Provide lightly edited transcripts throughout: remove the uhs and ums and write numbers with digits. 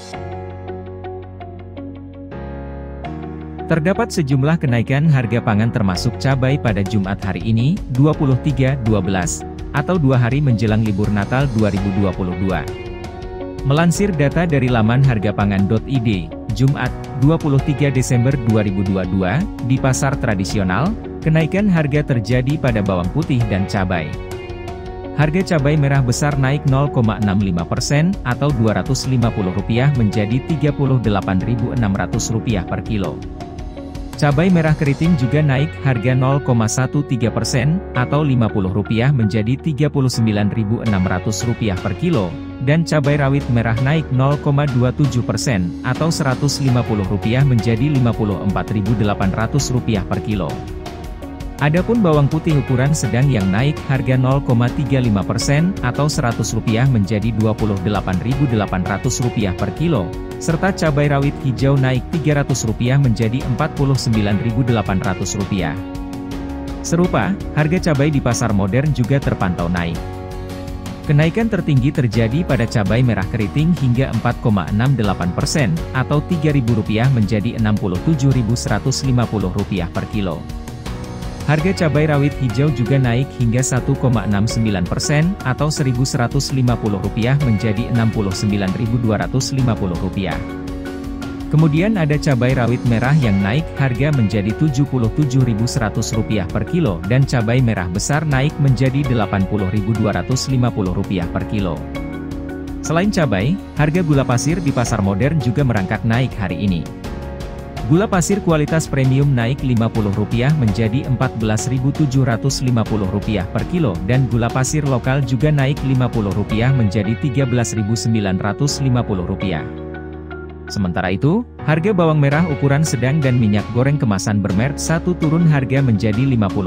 Terdapat sejumlah kenaikan harga pangan termasuk cabai pada Jumat hari ini, 23/12, atau 2 hari menjelang libur Natal 2022. Melansir data dari laman hargapangan.id, Jumat, 23 Desember 2022, di pasar tradisional, kenaikan harga terjadi pada bawang putih dan cabai. Harga cabai merah besar naik 0,65% atau Rp250 menjadi Rp38.600 per kilo. Cabai merah keriting juga naik harga 0,13% atau Rp50 menjadi Rp39.600 per kilo, dan cabai rawit merah naik 0,27% atau Rp150 menjadi Rp54.800 per kilo. Adapun bawang putih ukuran sedang yang naik harga 0,35% atau Rp100 menjadi Rp28.800 per kilo, serta cabai rawit hijau naik Rp300 menjadi Rp49.800. Serupa, harga cabai di pasar modern juga terpantau naik. Kenaikan tertinggi terjadi pada cabai merah keriting hingga 4,68% atau Rp3.000 menjadi Rp67.150 per kilo. Harga cabai rawit hijau juga naik hingga 1,69% atau Rp1.150 menjadi Rp69.250. Kemudian ada cabai rawit merah yang naik harga menjadi Rp77.100 per kilo dan cabai merah besar naik menjadi Rp80.250 per kilo. Selain cabai, harga gula pasir di pasar modern juga merangkak naik hari ini. Gula pasir kualitas premium naik Rp50 menjadi Rp14.750 per kilo dan gula pasir lokal juga naik Rp50 menjadi Rp13.950. Sementara itu, harga bawang merah ukuran sedang dan minyak goreng kemasan bermerek 1 turun harga menjadi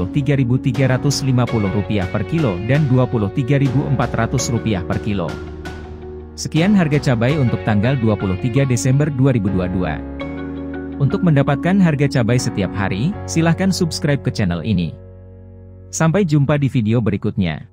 Rp53.350 per kilo dan Rp23.400 per kilo. Sekian harga cabai untuk tanggal 23 Desember 2022. Untuk mendapatkan harga cabai setiap hari, silahkan subscribe ke channel ini. Sampai jumpa di video berikutnya.